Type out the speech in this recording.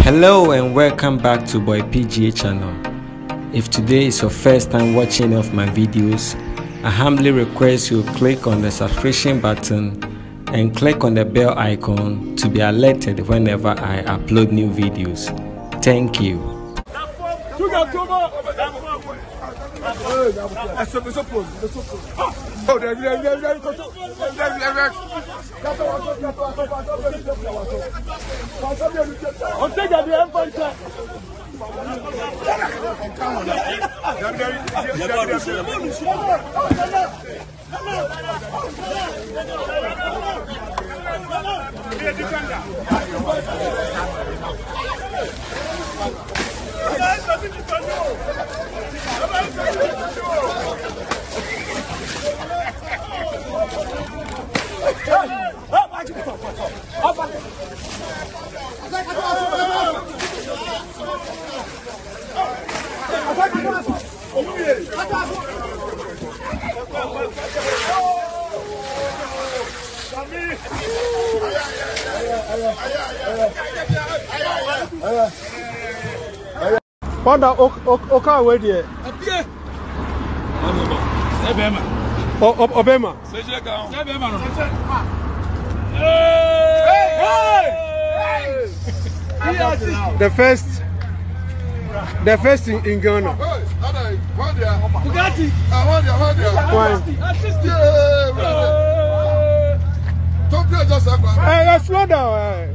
Hello and welcome back to Boy PGA channel. If today is your first time watching of my videos, I humbly request you click on the subscription button and click on the bell icon to be alerted whenever I upload new videos. Thank you. Panda oka we there. Obema. The first in Ghana. Bugatti. Hey, slow down.